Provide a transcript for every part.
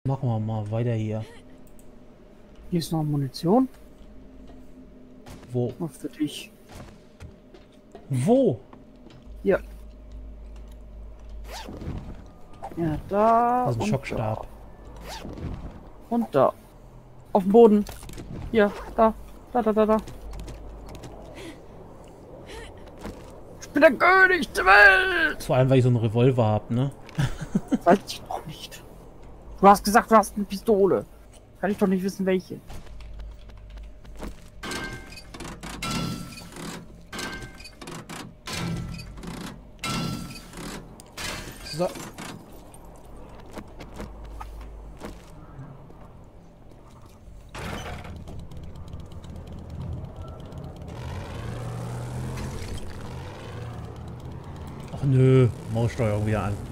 Machen wir mal weiter hier. Hier ist noch Munition. Wo? Noch für dich. Wo? Hier. Ja, da. Das ist ein und Schockstab. Da. Und da. Auf dem Boden. Hier, da. Da. Ich bin der König der Welt! Vor allem, weil ich so einen Revolver habe, ne? Weiß ich noch nicht. Du hast gesagt, du hast eine Pistole. Kann ich doch nicht wissen, welche. So. Ach nö, Maussteuerung wieder an.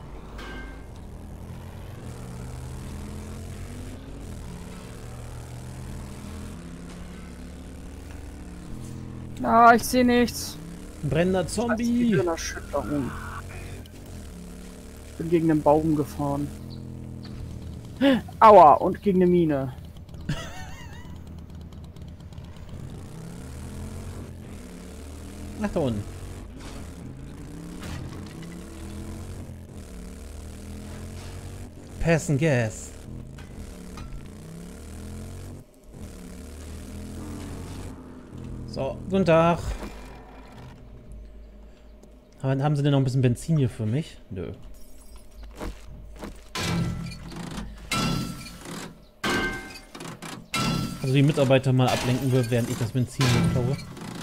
Na, ich sehe nichts. Ein brennender Das ist die Zombie. Gehirnerschütterung. Ich bin gegen den Baum gefahren. Aua, und gegen eine Mine. Ach, da unten. Pass and Gas. So, guten Tag. Haben Sie denn noch ein bisschen Benzin hier für mich? Nö. Also die Mitarbeiter mal ablenken will, während ich das Benzin hier klaue.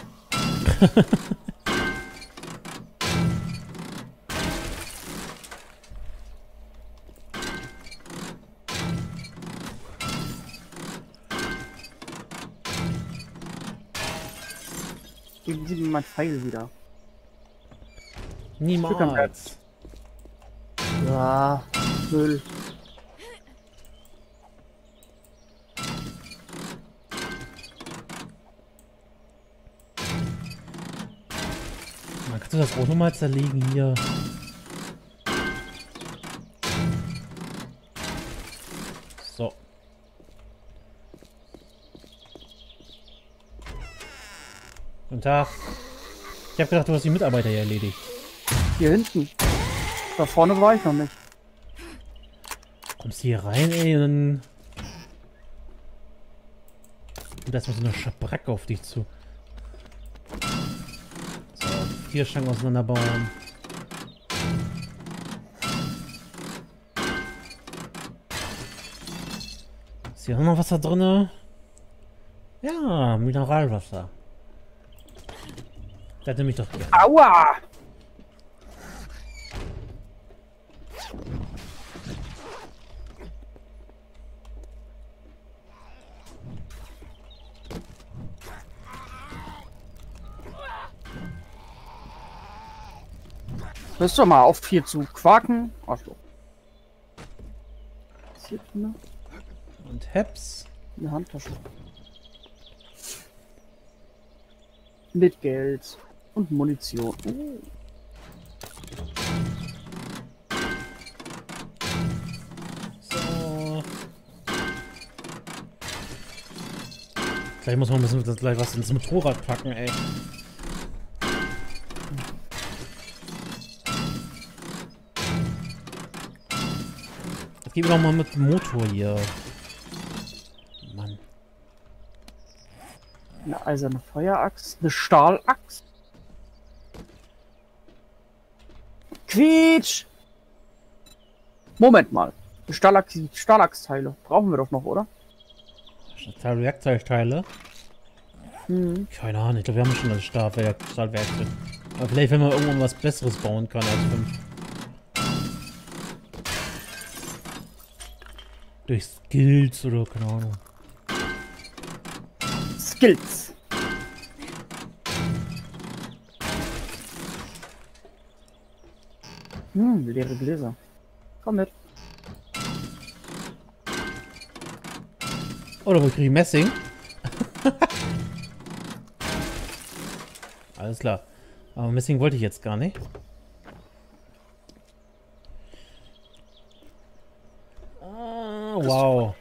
Geben Sie mir mein Pfeil wieder. Niemals. Ja, Müll. Man kannst du das auch nochmal zerlegen hier. So. Guten Tag. Ich habe gedacht, du hast die Mitarbeiter hier erledigt. Hier hinten. Da vorne war ich noch nicht. Kommst du hier rein, ey, und dann... Und da ist mal so eine Schabracke auf dich zu. So, 4 Stangen auseinanderbauen. Ist hier auch noch Wasser drin? Ja, Mineralwasser. Der hätte mich doch gerne. Aua! Hörst du mal auf hier zu quaken? Arschloch. Was ist hier drin? Und Heps. Eine Handtasche. Mit Geld und Munition. So. Gleich muss man ein bisschen gleich was ins Motorrad packen, ey. Jetzt gehen wir doch mal mit dem Motor hier. Mann. Eine eiserne Feueraxt. Eine Stahlaxt. Quietsch! Moment mal. Stahlachsteile. Brauchen wir doch noch, oder? Werkzeugteile. Hm. Keine Ahnung, ich glaube, wir haben schon das Stahlwerkzeug. Aber vielleicht, wenn man irgendwann was Besseres bauen kann als 5. Durch Skills oder keine Ahnung. Skills. Leere Gläser. Komm mit. Oder wo kriege ich Messing? Alles klar. Aber Messing wollte ich jetzt gar nicht. wow.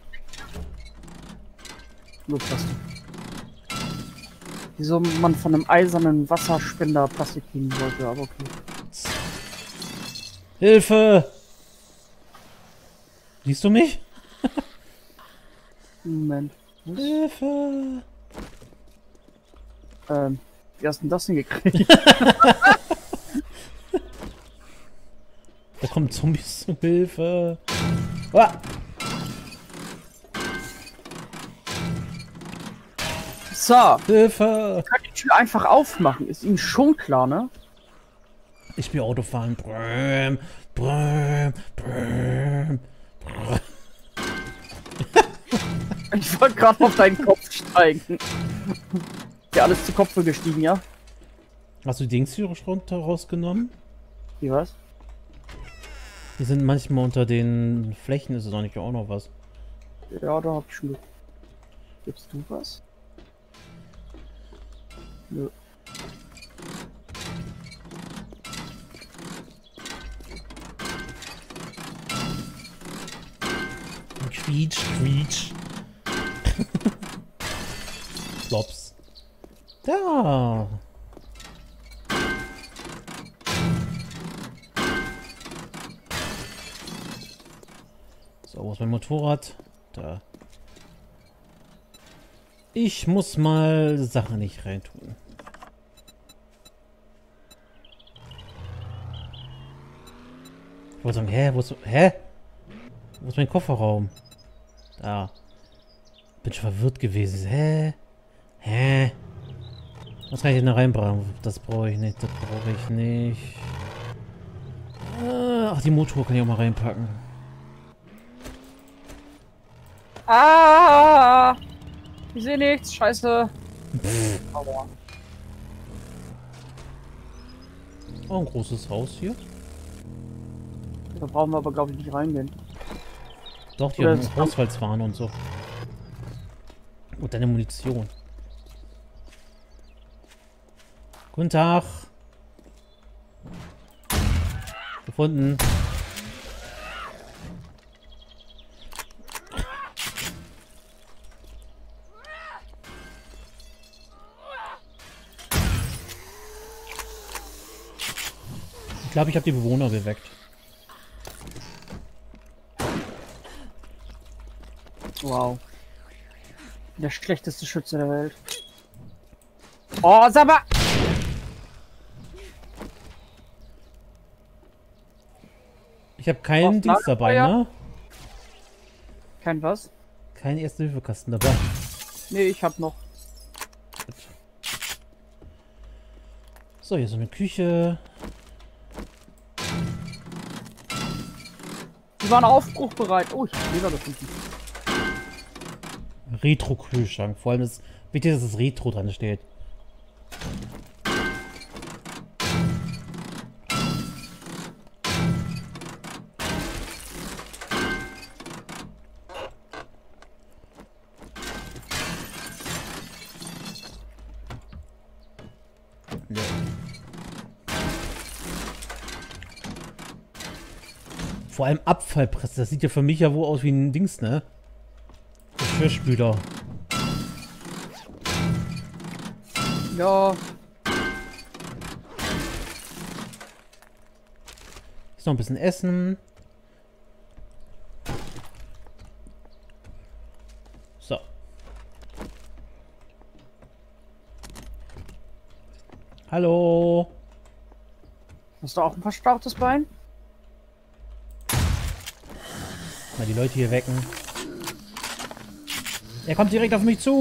Nur Plastik. Wieso man von einem eisernen Wasserspender Plastik kriegen wollte, aber okay. Hilfe! Siehst du mich? Moment. Was? Hilfe! Wie hast du denn das hingekriegt? Da kommen Zombies zu Hilfe. Ah! So, Hilfe! kann die Tür einfach aufmachen. Ist Ihnen schon klar, ne? Ich will Autofahren. Brrm, brrm, brrm, brrm. Ich wollte gerade auf deinen Kopf steigen. Ja, alles zu Kopfe gestiegen, ja? Hast du die Dings hier runter rausgenommen? Wie was? Die sind manchmal unter den Flächen, ist es noch nicht auch noch was. Ja, da hab ich schon. Gibst du was? Nö. Quietsch, quietsch. Flops. Da. So, wo ist mein Motorrad? Da. Ich muss mal Sachen nicht reintun. Ich wollte sagen, Wo ist mein Kofferraum? Da. Bin schon verwirrt gewesen. Hä? Was kann ich denn da reinbringen? Das brauche ich nicht, das brauche ich nicht. Ach, die Motor kann ich auch mal reinpacken. Ah! Ich sehe nichts, scheiße. Aua. Oh, ein großes Haus hier. Da brauchen wir aber, glaube ich, nicht reingehen. Doch, die Oder haben Haushaltswaren und so. Und deine Munition. Guten Tag. Gefunden. Ich glaube, ich habe die Bewohner geweckt. Wow. Der schlechteste Schütze der Welt. Oh, sag mal! Ich habe keinen Dings dabei, ne? Kein was? Kein Erste-Hilfe-Kasten dabei. Nee, ich hab noch. Gut. So, hier ist so eine Küche. Die waren aufbruchbereit. Oh, ich hab Leber gefunden. Retro-Kühlschrank. Vor allem ist wichtig, dass das Retro dran steht. Ja. Vor allem Abfallpresse. Das sieht ja für mich ja wohl aus wie ein Dings, ne? Geschirrspüler. Ja. Ist noch ein bisschen Essen. So. Hallo. Hast du auch ein verstauchtes Bein? Mal die Leute hier wecken. Er kommt direkt auf mich zu.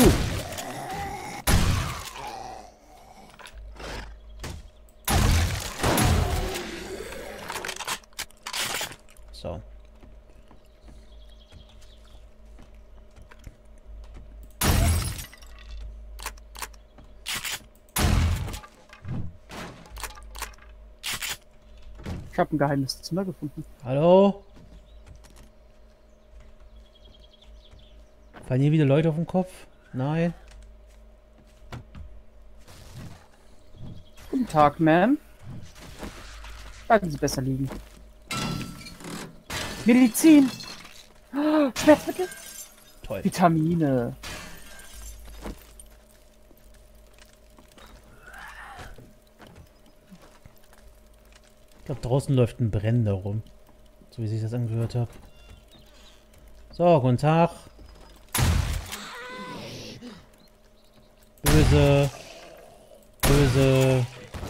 So. Ich habe ein geheimes Zimmer gefunden. Hallo? Fallen hier wieder Leute auf den Kopf? Nein. Guten Tag, Ma'am. Bleiben Sie besser liegen. Medizin! Schmerzmittel? Toll. Vitamine. Ich glaube, draußen läuft ein Brennender rum. So wie sich das angehört hat. So, guten Tag. Böse. Böse.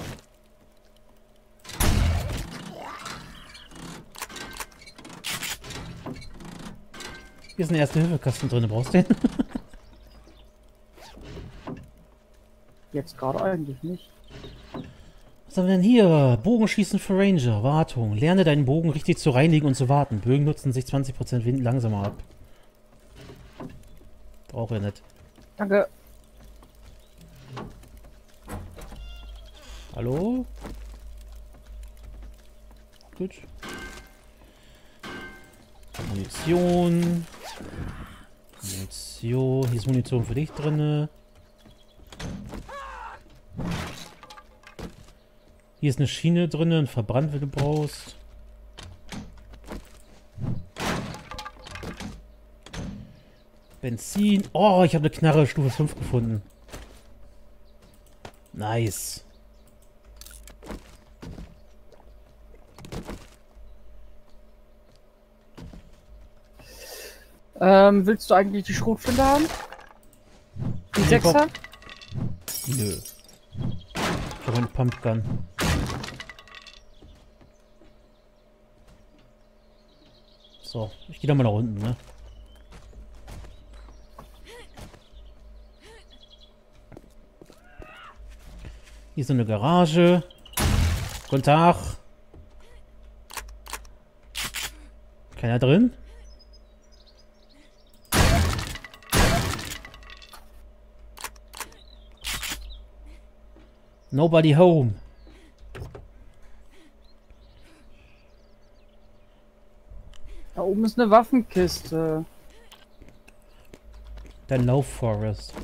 Hier ist ein Erste-Hilfe-Kasten drin. Brauchst du den? Jetzt gerade eigentlich nicht. Was haben wir denn hier? Bogenschießen für Ranger. Wartung. Lerne deinen Bogen richtig zu reinigen und zu warten. Bögen nutzen sich 20% langsamer ab. Brauche ich nicht. Danke. Hallo? Gut. Munition. Munition. Hier ist Munition für dich drin. Hier ist eine Schiene drin, ein Verbrannt, wenn du brauchst. Benzin. Oh, ich habe eine Knarre Stufe 5 gefunden. Nice. Willst du eigentlich die Schrotflinte haben? Die Nee, 6er? Nö. Ich habe einen Pumpgun. So, ich gehe da mal nach unten, ne? Hier ist so eine Garage. Guten Tag. Keiner drin? Nobody home. Da oben ist eine Waffenkiste. Der Low Forest.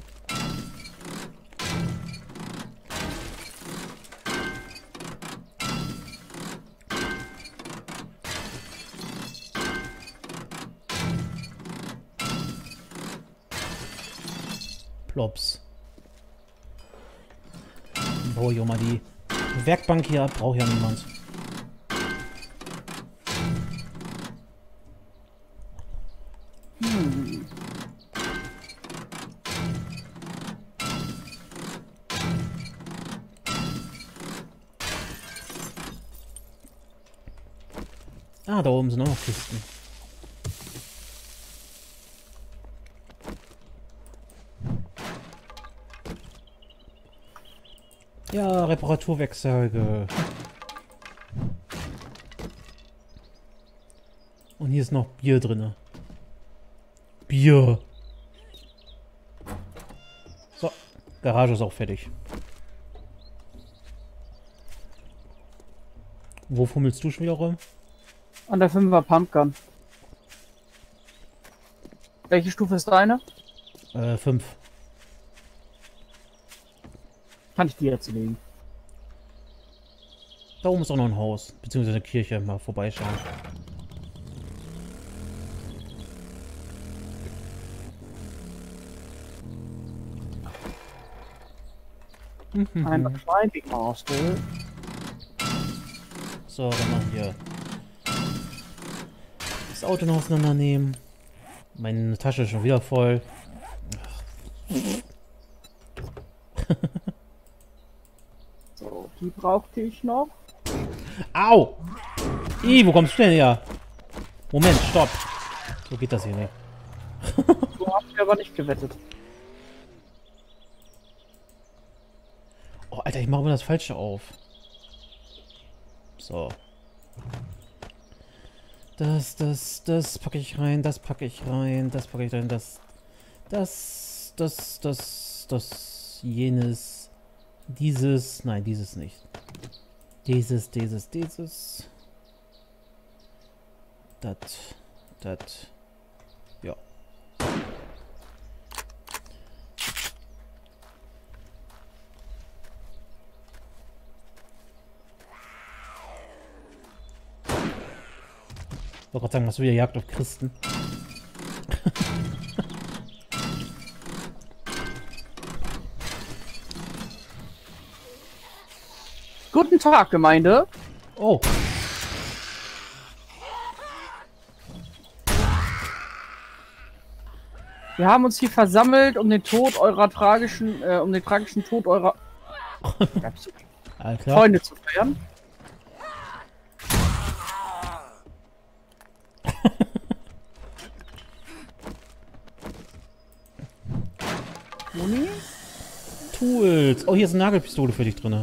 Plops. Dann baue ich auch mal die Werkbank hier ab. Braucht ja niemand. Ah, da oben sind auch noch Kisten. Ja, Reparaturwerkzeuge. Und hier ist noch Bier drin. Bier. So, Garage ist auch fertig. Wo fummelst du schon wieder rum? An der 5er Pumpgun. Welche Stufe ist deine? 5. Kann ich dir jetzt legen. Da oben ist auch noch ein Haus, beziehungsweise eine Kirche. Mal vorbeischauen. Ein Climbing Master. So, dann noch hier das Auto noch auseinandernehmen. Meine Tasche ist schon wieder voll. So, die brauchte ich noch. Au! Wo kommst du denn her? Moment, stopp. So geht das hier nicht. So hab ich aber nicht gewettet. Oh, Alter, ich mache immer das Falsche auf. So. Das packe ich rein, das packe ich rein, das packe ich rein, jenes, dieses, nein, dieses nicht. Dieses. Das. Ja. Ich wollte gerade sagen, hast du wieder Jagd auf Christen? Guten Tag, Gemeinde. Oh. Wir haben uns hier versammelt, um den Tod eurer tragischen, um den tragischen Tod eurer Alles klar. Freunde zu feiern. Moni? Tools. Oh, hier ist eine Nagelpistole für dich drin.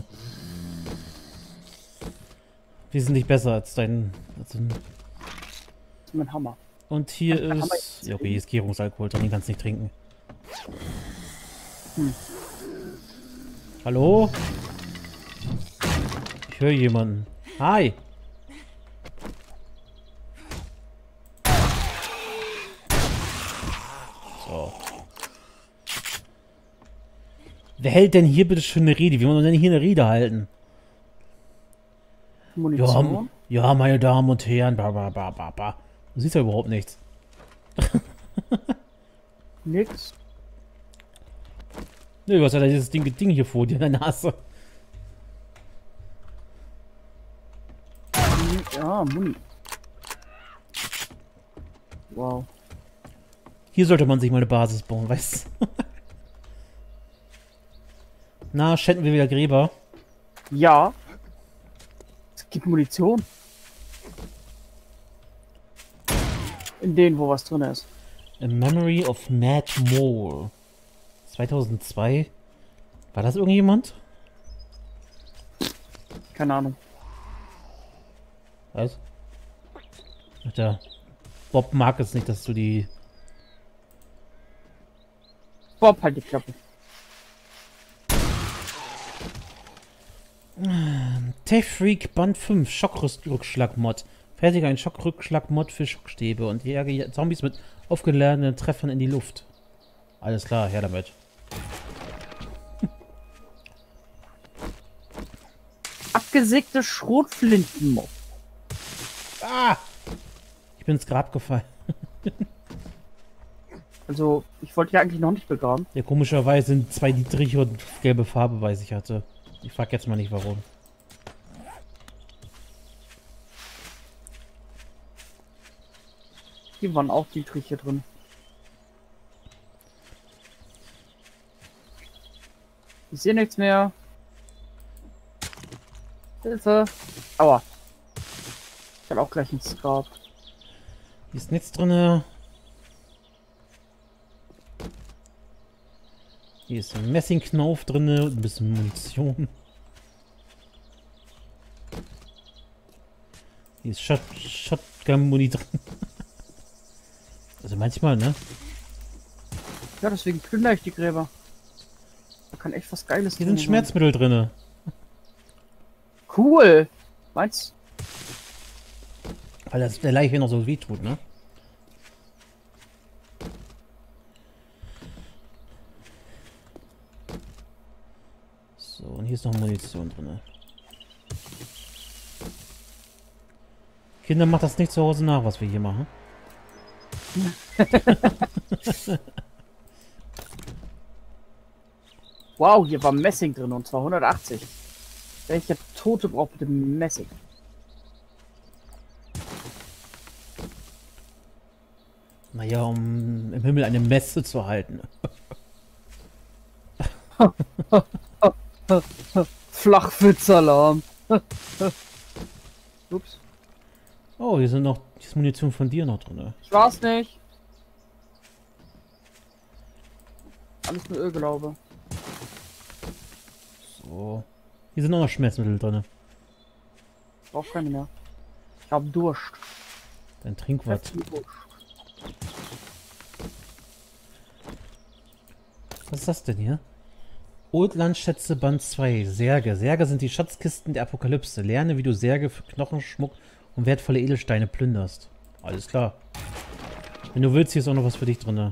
Die sind nicht besser als dein... Das ist mein Hammer. Und hier Kann man ist... Ja, okay, hier ist Gärungsalkohol drin, den kannst du nicht trinken. Hallo? Ich höre jemanden. Hi! So. Wer hält denn hier bitte schön eine Rede? Wie wollen wir denn hier eine Rede halten? Munition? Ja, meine Damen und Herren, ba. Du siehst ja überhaupt nichts. Nix. Nö, du hast ja dieses Ding hier vor dir in der Nase. Ja, Muni. Wow. Hier sollte man sich mal eine Basis bauen, weißt du? Na, schänden wir wieder Gräber? Ja. Es gibt Munition. In denen, wo was drin ist. A Memory of Mad Mole. 2002. War das irgendjemand? Keine Ahnung. Was? Ach, der Bob mag es nicht, dass du die... Bob, halt die Klappe. Tech Freak Band 5 Schockrückschlag-Mod. Fertige einen Schockrückschlag-Mod für Schockstäbe und jage Zombies mit aufgeladenen Treffern in die Luft. Alles klar, her damit. Abgesägte Schrotflintenmob. Ah! Ich bin ins Grab gefallen. Also, ich wollte ja eigentlich noch nicht begraben. Ja, komischerweise sind zwei niedrige und gelbe Farbe bei sich hatte. Ich frag jetzt mal nicht warum. Hier waren auch die Triche drin. Ich sehe nichts mehr. Hilfe. Aua. Ich habe auch gleich ins Grab. Hier ist nichts drin. Hier ist ein Messingknauf drin und ein bisschen Munition. Hier ist Shotgun-Muni drin. Also manchmal, ne? Ja, deswegen plündere ich die Gräber. Da kann echt was Geiles Hier drin sind sein. Schmerzmittel drin. Cool. Meinst Weil das der Leiche noch so weh tut, ne? So, und hier ist noch Munition drin. Kinder, macht das nicht zu Hause nach, was wir hier machen. Wow, hier war Messing drin und zwar 180. Welcher Tote braucht bitte Messing? Naja, um im Himmel eine Messe zu halten. Flachwitzalarm. Ups. Oh, hier sind noch hier ist Munition von dir noch drin. Ich war's nicht. Alles nur Ölglaube. So. Hier sind auch noch Schmerzmittel drin. Ich brauch keine mehr. Ich hab Durst. Dann trink was. Was ist das denn hier? Oldlandschätze Band 2. Särge. Särge sind die Schatzkisten der Apokalypse. Lerne, wie du Särge für Knochen, Schmuck und wertvolle Edelsteine plünderst. Alles klar. Wenn du willst, hier ist auch noch was für dich drin.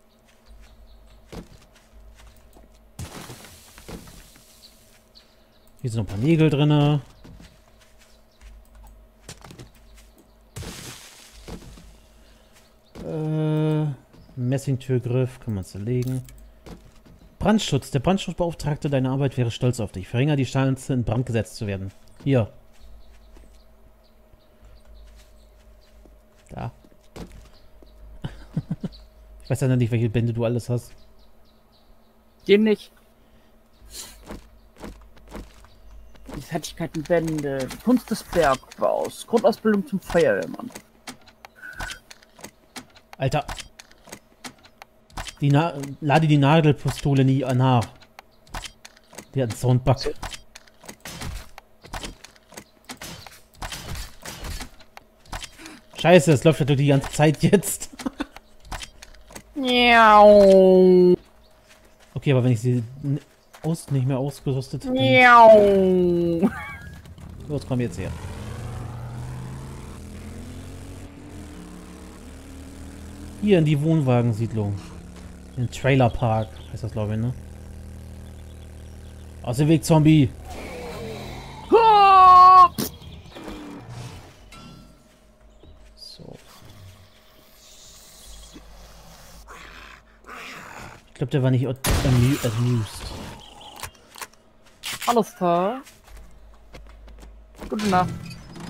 Hier sind noch ein paar Nägel drin. Messingtürgriff, kann man zerlegen. Brandschutz. Der Brandschutzbeauftragte deiner Arbeit wäre stolz auf dich. Verringere die Chance, in Brand gesetzt zu werden. Hier. Da. Ich weiß ja nicht, welche Bände du alles hast. Den nicht. Die Fertigkeitenbände, Kunst des Bergbaus, Grundausbildung zum Feuerwehrmann. Alter. Lade die Nagelpistole nie nach. Die hat einen Soundbug. Scheiße, es läuft ja die ganze Zeit jetzt. Miau. Okay, aber wenn ich sie nicht mehr ausgerüstet bin. Miau. Los, komm jetzt her. Hier in die Wohnwagensiedlung. In den Trailerpark heißt das, glaube ich, ne? Aus dem Weg, Zombie! So. Ich glaube, der war nicht amused. Alles klar. Gute Nacht.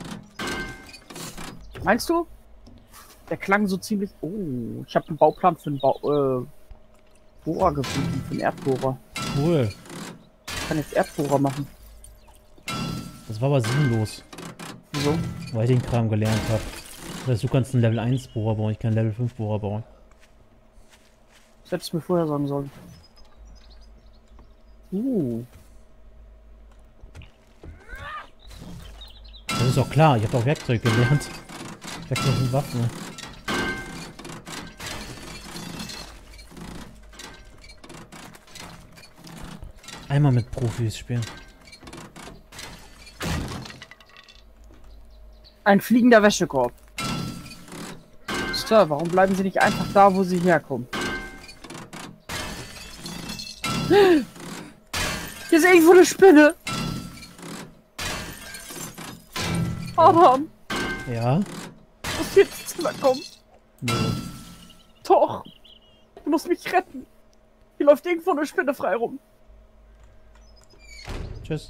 Meinst du? Der klang so ziemlich... Oh, ich habe einen Bauplan für einen Bohrer gefunden, für einen Erdbohrer. Cool. Ich kann jetzt Erdbohrer machen. Das war aber sinnlos, Wieso? weil ich den Kram gelernt habe. Das heißt, du kannst einen Level 1 Bohrer bauen, ich kann einen Level 5 Bohrer bauen. Das hättest du mir vorher sagen sollen. Das ist auch klar, ich habe auch Werkzeug gelernt. Werkzeug und Waffen. Einmal mit Profis spielen. Ein fliegender Wäschekorb. Sir, warum bleiben Sie nicht einfach da, wo Sie herkommen? Hier ist irgendwo eine Spinne. Adam, Ja? du musst jetzt ins Zimmer kommen. Nö. Doch. Du musst mich retten. Hier läuft irgendwo eine Spinne frei rum. Tschüss.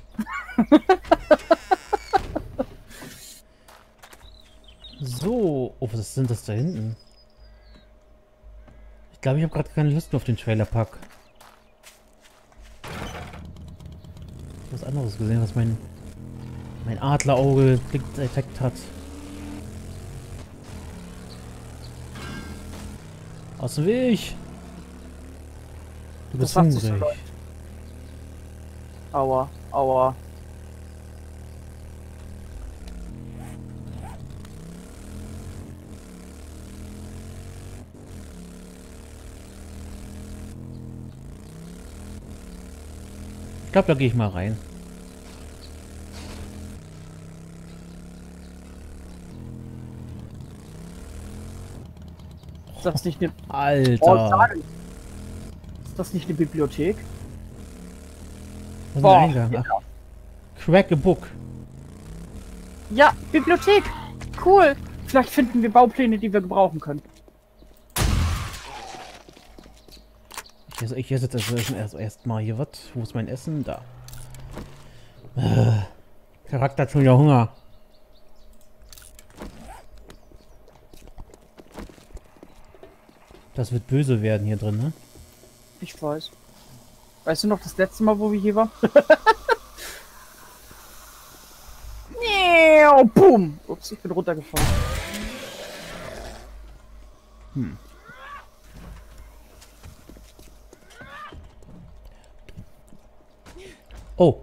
So. Oh, was sind das da hinten? Ich glaube, ich habe gerade keine Lust mehr auf den Trailerpark. Was anderes gesehen, was mein Adlerauge Effekt hat. Aus dem Weg! Du bist Das macht sich so hungrig. leicht. Aua, aua. Ich glaube, da gehe ich mal rein. Ist das nicht eine... Alter! Ist das nicht eine Bibliothek? Was ist Boah, der Eingang? ja. Ach, Crack a Book. Ja, Bibliothek. Cool. Vielleicht finden wir Baupläne, die wir gebrauchen können. Ich esse jetzt erstmal hier was. Wo ist mein Essen? Da. Charakter hat schon wieder Hunger. Das wird böse werden hier drin, ne? Ich weiß. Weißt du noch das letzte Mal, wo wir hier waren? Boom! Ups, ich bin runtergefallen. Oh.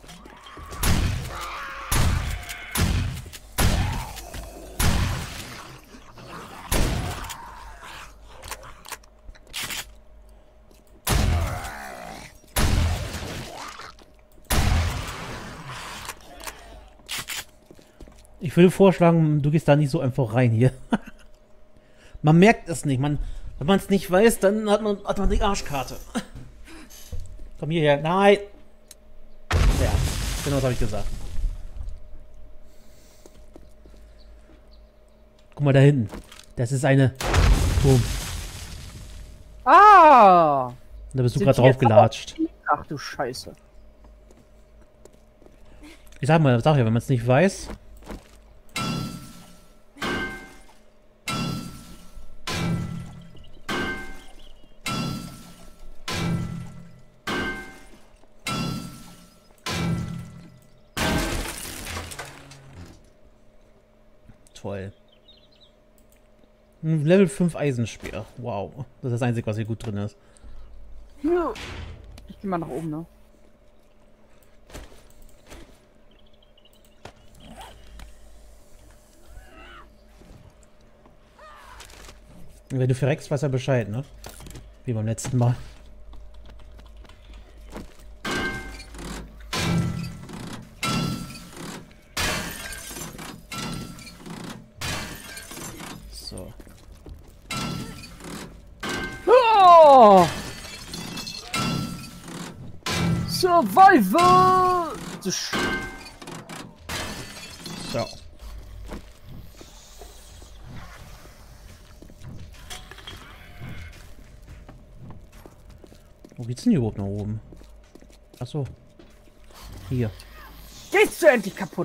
Ich würde vorschlagen, du gehst da nicht so einfach rein hier. Man merkt es nicht. Wenn man es nicht weiß, dann hat man die Arschkarte. Komm hierher. Nein. Ja, genau das habe ich gesagt. Guck mal da hinten. Das ist eine... Boom. Da bist du Sind gerade die drauf jetzt aber- gelatscht. Ach du Scheiße. Ich sag ja, wenn man es nicht weiß. Toll. Ein Level 5 Eisenspeer. Wow. Das ist das Einzige, was hier gut drin ist. Ja. Ich geh mal nach oben, ne? Und wenn du verreckst, weiß er Bescheid, ne? Wie beim letzten Mal. So. Oh! Survival! So. Wo geht's denn hier überhaupt nach oben? Achso. Hier. Gehst du endlich kaputt?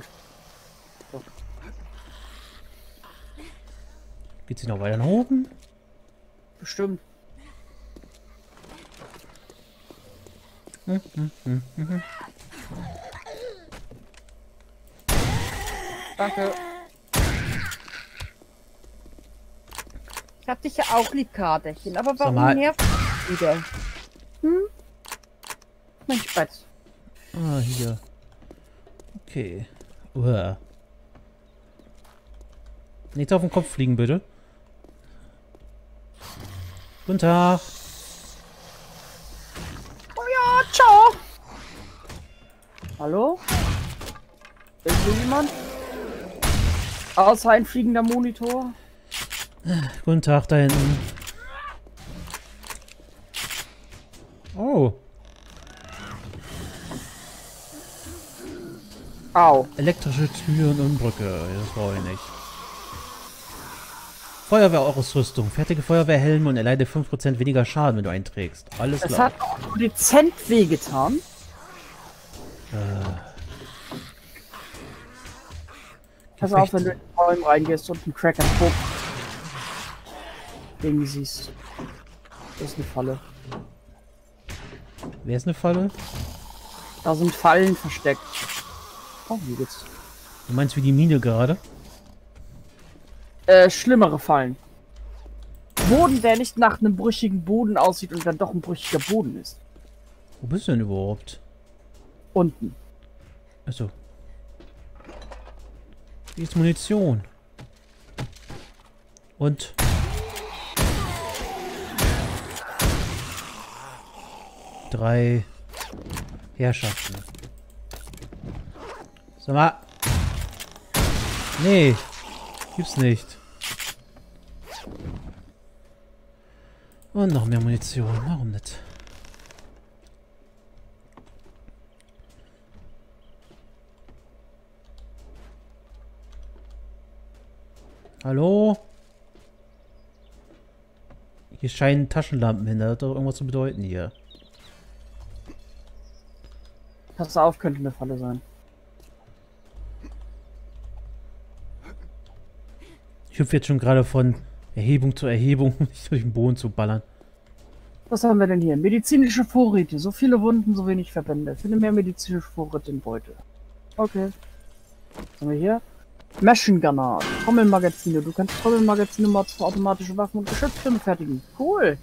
Geht's hier noch weiter nach oben? Bestimmt. Danke. Ich hab dich ja auch lieb, Katerchen, aber Sag mal. warum nervt dich wieder? Hm? Mein Spatz. Ah, hier. Okay. Uah. Nichts auf den Kopf fliegen, bitte. Guten Tag. Oh ja, ciao. Hallo? Ist hier jemand? Außer ein fliegender Monitor? Guten Tag da hinten. Oh. Au. Elektrische Türen und Brücke. Das brauche ich nicht. Feuerwehrausrüstung. Fertige Feuerwehrhelme und erleide 5% weniger Schaden, wenn du einträgst. Alles Es klar. hat auch nur dezent wehgetan. Pass auf, wenn du in die Räume reingehst und einen Crack and Poke Ding siehst. Das ist eine Falle. Wer ist eine Falle? Da sind Fallen versteckt. Oh, wie geht's? Du meinst wie die Mine gerade? Schlimmere Fallen. Boden, der nicht nach einem brüchigen Boden aussieht und dann doch ein brüchiger Boden ist. Wo bist du denn überhaupt? Unten. Achso. Hier ist Munition. Und... drei Herrschaften. Sag mal. Nee. Gibt's nicht. Und noch mehr Munition. Warum nicht? Hallo? Hier scheinen Taschenlampen hin. Das hat doch irgendwas zu bedeuten hier. Pass auf, könnte eine Falle sein. Ich hüpfe jetzt schon gerade von Erhebung zu Erhebung, um nicht durch den Boden zu ballern. Was haben wir denn hier? Medizinische Vorräte. So viele Wunden, so wenig Verbände. Finde mehr medizinische Vorräte in Beute. Okay. Was haben wir hier? Machine Gunner. Trommelmagazine. Du kannst Trommelmagazine Mods für automatische Waffen und Geschütztürme fertigen. Cool.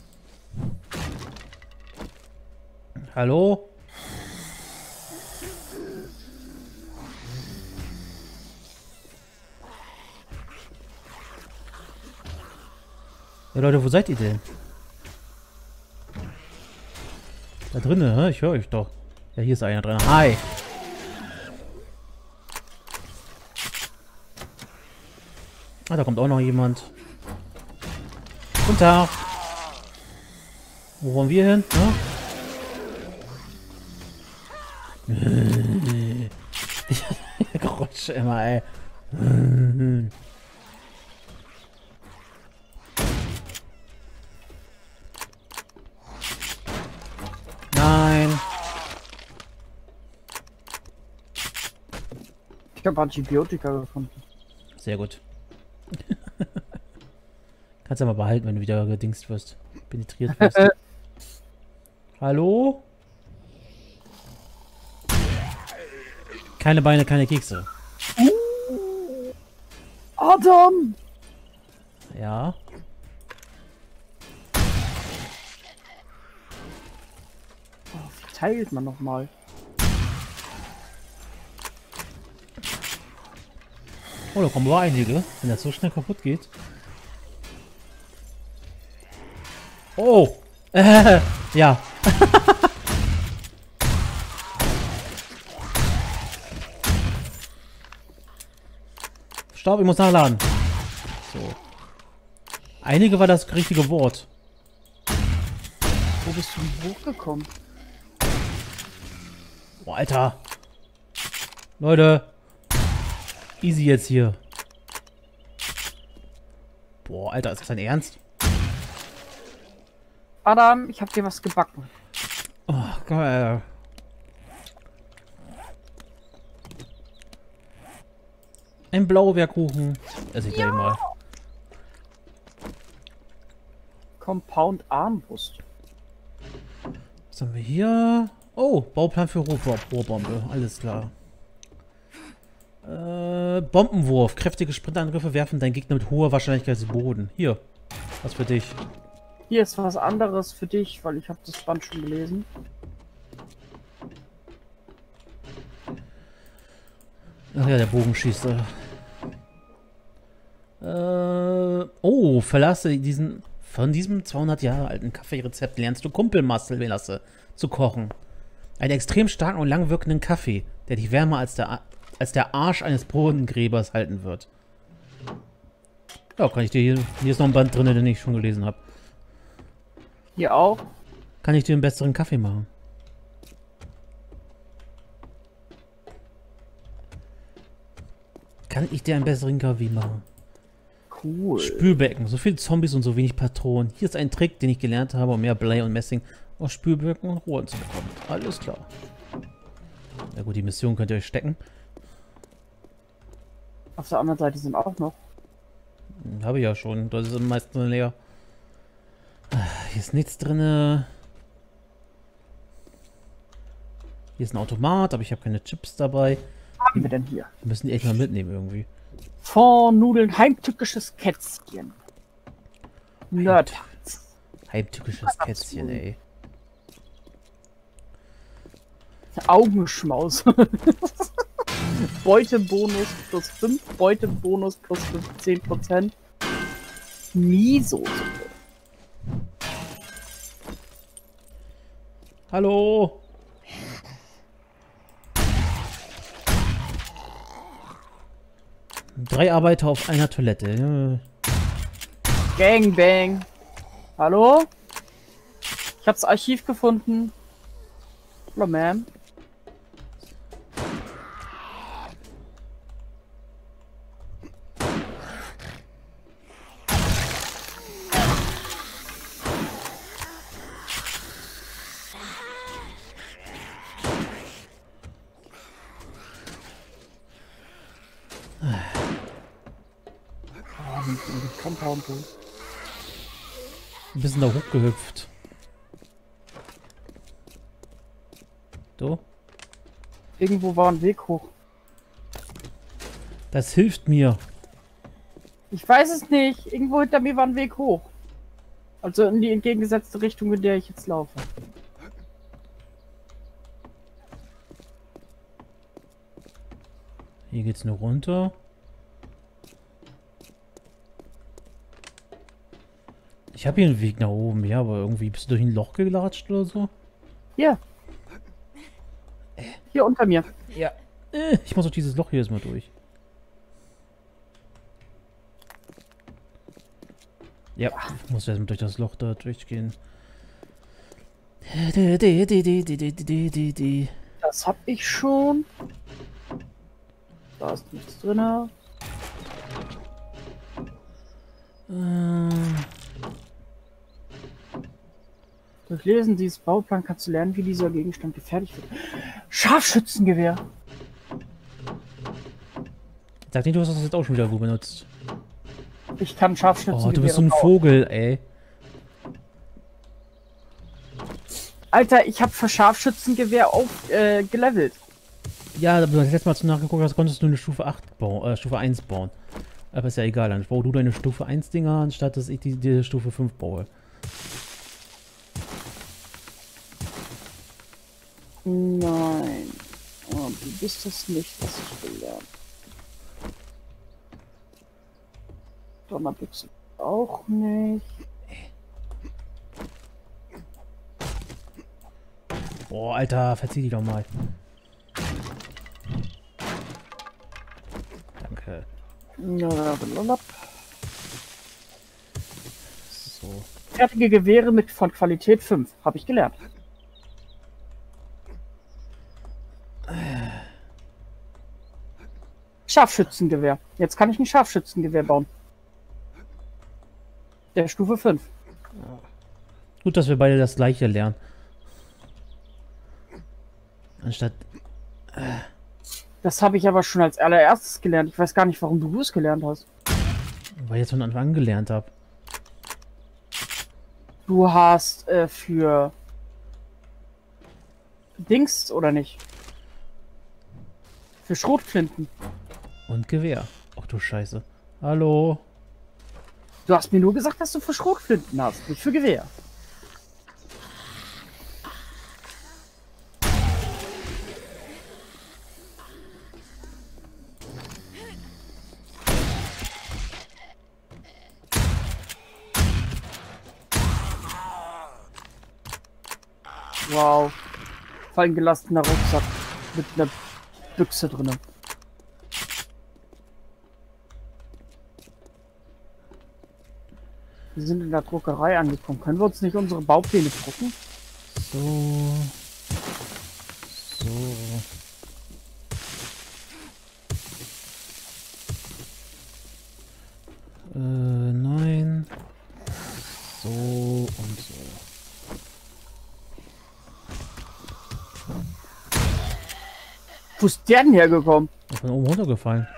Hallo? Ja, Leute, wo seid ihr denn? Da drinnen, hä? Ich höre euch doch. Ja, hier ist einer drin. Hi! Ah, da kommt auch noch jemand. Guten Tag. Wo wollen wir hin? Ne? Geräusche immer, ey. habe Antibiotika gefunden. Sehr gut. Kannst du ja mal behalten, wenn du wieder gedingst wirst. Penetriert wirst. Hallo? Keine Beine, keine Kekse. Adam! Ja. Oh, wie teilt man nochmal? Oh, da kommen aber einige, wenn das so schnell kaputt geht. Oh! Ja. Stopp, ich muss nachladen. So. Einige war das richtige Wort. Wo bist du denn hochgekommen? Boah, Alter. Leute. Easy jetzt hier. Boah, Alter, ist das dein Ernst? Adam, ich hab dir was gebacken. Oh, geil. Ein Blaubeerkuchen. Esse ich gleich mal. Compound Armbrust. Was haben wir hier? Oh, Bauplan für Rohrbombe. Alles klar. Bombenwurf. Kräftige Sprintangriffe werfen deinen Gegner mit hoher Wahrscheinlichkeit zu Boden. Hier. Was für dich. Hier ist was anderes für dich, weil ich habe das Band schon gelesen. Ach ja, der Bogenschießer. Oh, verlasse von diesem 200 Jahre alten Kaffeerezept lernst du Kumpelmelasse zu kochen. Einen extrem starken und lang wirkenden Kaffee, der dich wärmer als der Arsch eines Bodengräbers halten wird. Ja, kann ich dir hier ist noch ein Band drin, den ich schon gelesen habe. Hier auch. Kann ich dir einen besseren Kaffee machen? Kann ich dir einen besseren Kaffee machen? Cool. Spülbecken, so viele Zombies und so wenig Patronen. Hier ist ein Trick, den ich gelernt habe, um mehr Blei und Messing aus Spülbecken und Rohren zu bekommen. Alles klar. Na gut, die Mission könnt ihr euch stecken. Auf der anderen Seite sind auch noch. Habe ich ja schon. Das ist am meisten leer. Hier ist nichts drin. Hier ist ein Automat, aber ich habe keine Chips dabei. Was haben wir denn hier? Wir müssen die echt mal mitnehmen irgendwie. Fondnudeln, heimtückisches Kätzchen. Nerdtanz. Heimtückisches Kätzchen, ey. Augenschmaus. Beutebonus plus 5, Beutebonus plus 15%. Miso-Suppe. Hallo? Drei Arbeiter auf einer Toilette. Gangbang. Hallo? Ich hab's Archiv gefunden. Hallo, Ma'am. Ein bisschen da hochgehüpft. So. Irgendwo war ein Weg hoch. Das hilft mir. Ich weiß es nicht. Irgendwo hinter mir war ein Weg hoch. Also in die entgegengesetzte Richtung, in der ich jetzt laufe. Hier geht's nur runter. Ich habe hier einen Weg nach oben, ja, aber irgendwie bist du durch ein Loch gelatscht oder so? Hier. Hier unter mir. Ja. Ich muss durch dieses Loch hier erstmal durch. Ja, ich muss erstmal durch das Loch da durchgehen. Das hab ich schon. Da ist nichts drin. Durch Lesen dieses Bauplan kannst du lernen, wie dieser Gegenstand gefertigt wird. Scharfschützengewehr. dachte nicht, du hast das jetzt auch schon wieder gut benutzt. Ich kann Scharfschützengewehr. Oh, du bist so ein Vogel, ey. Alter, ich habe für Scharfschützengewehr auf gelevelt. Ja, aber du hast letztes Mal nachgeguckt, hast, konntest du eine Stufe 8 bauen, Stufe 1 bauen. Aber ist ja egal, dann bau du deine Stufe 1 Dinger, anstatt dass ich die Stufe 5 baue. Nein. Oh, du bist das nicht, was ich gelernt. Donnerbüchse auch nicht. Boah, Alter, verzieh dich doch mal. Danke. Ja, So. fertige Gewehre mit von Qualität 5. Habe ich gelernt. Scharfschützengewehr. Jetzt kann ich ein Scharfschützengewehr bauen. Der Stufe 5. Gut, dass wir beide das gleiche lernen. Anstatt... Das habe ich aber schon als allererstes gelernt. Ich weiß gar nicht, warum du es gelernt hast. Weil ich jetzt von Anfang an gelernt habe. Du hast für Dings oder nicht? Für Schrotflinten. Und Gewehr. Ach du Scheiße. Hallo? Du hast mir nur gesagt, dass du für Schrotflinten hast, nicht für Gewehr. Wow. Fallen gelassener Rucksack mit einer Büchse drin. Wir sind in der Druckerei angekommen. Können wir uns nicht unsere Baupläne drucken? So. So. 9. So und so. Wo ist der denn hergekommen? Ich bin oben runtergefallen.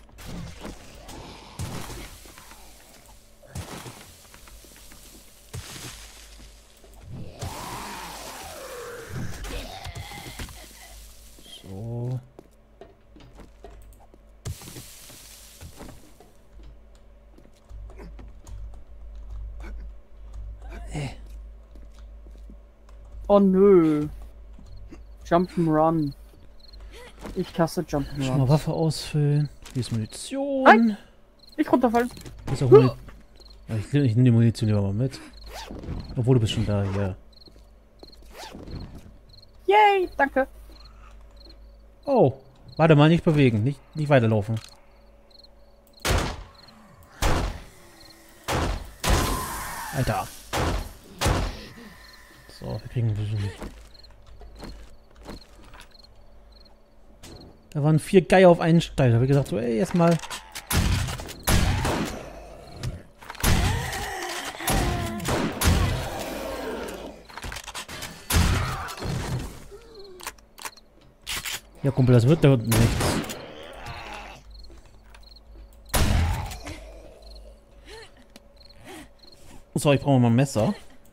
So. Oh nö. Jump'n'Run. Ich hasse Schon mal Jump'n'Run. Waffe ausfüllen. Hier ist Munition. Nein. Nicht runterfallen. Hier ist auch Munition. Ja, ich nehme die Munition lieber mal mit. Obwohl, du bist schon da, ja. Yay, danke. Oh, warte mal, nicht bewegen, nicht weiterlaufen. Alter. So, wir kriegen einen Besuch. Da waren 4 Geier auf einen Stein. Da habe ich gesagt, so, ey, erstmal. Ja, Kumpel, das wird da unten nichts. So, ich brauche mal ein Messer.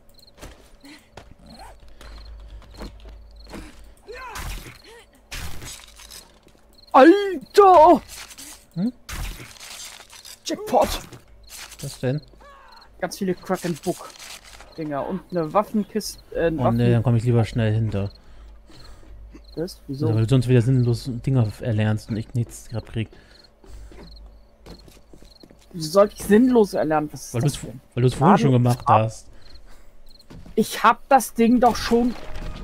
Alter! Hm? Jackpot! Was denn? Ganz viele Crack and Book Dinger und eine Waffenkiste. Oh ne, dann komme ich lieber schnell hinter. Wieso? Also, weil du sonst wieder sinnlos Dinger erlernst und ich nichts gerade krieg. Wieso sollte ich sinnlos erlernen? Was ist Weil das du denn? es vorhin schon gemacht ab. hast. Ich hab das Ding doch schon.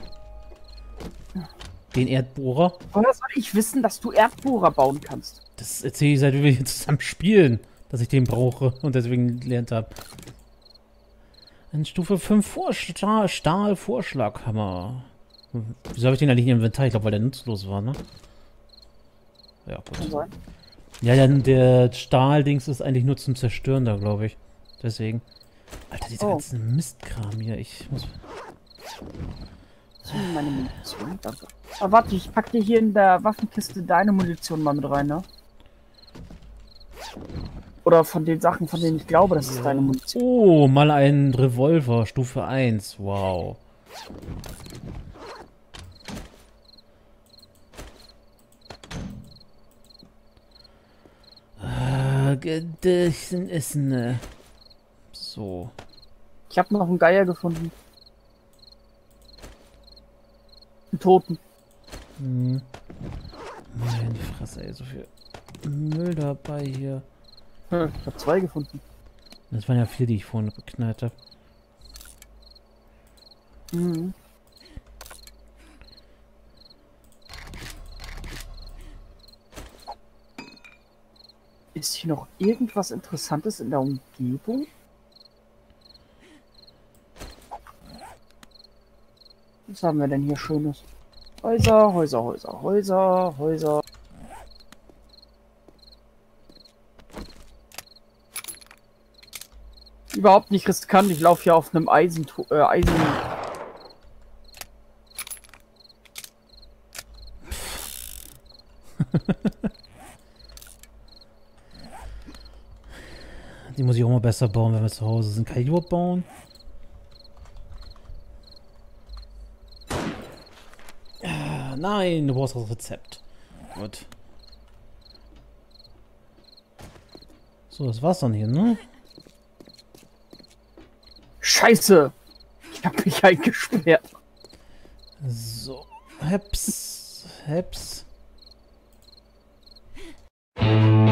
Den Erdbohrer. Woher soll ich wissen, dass du Erdbohrer bauen kannst? Das erzähle ich, seit wir hier zusammen spielen, dass ich den brauche und deswegen gelernt habe. Ein Stufe 5 Stahl-Vorschlaghammer. Wieso habe ich den eigentlich im Inventar? Ich glaube, weil der nutzlos war, ne? Ja, Kann gut. sein. Ja, dann der Stahldings ist eigentlich nur zum Zerstören da, glaube ich. Deswegen. Alter, dieser ganze Mistkram hier. Ich muss... Meine Munition, danke. Aber warte, ich pack dir hier in der Waffenkiste deine Munition mal mit rein, ne? Oder von den Sachen, von denen ich glaube, das ist deine Munition. Oh, mal ein Revolver, Stufe 1. Wow. Gedichten essen. So. Ich habe noch einen Geier gefunden. Einen Toten. Hm. Meine Fresse, ey, so viel Müll dabei hier. Ich habe 2 gefunden. Das waren ja 4, die ich vorhin geknallt habe. Mhm. Ist hier noch irgendwas Interessantes in der Umgebung? Was haben wir denn hier Schönes? Häuser, Häuser, Häuser, Häuser, Häuser. Überhaupt nicht riskant. Ich laufe hier auf einem Eisen. Die muss ich auch mal besser bauen, wenn wir zu Hause sind. Kann ich überhaupt bauen? Nein, du brauchst das Rezept. Gut. So, das war's dann hier, ne? Scheiße! Ich hab mich eingesperrt. So. Heps. Heps.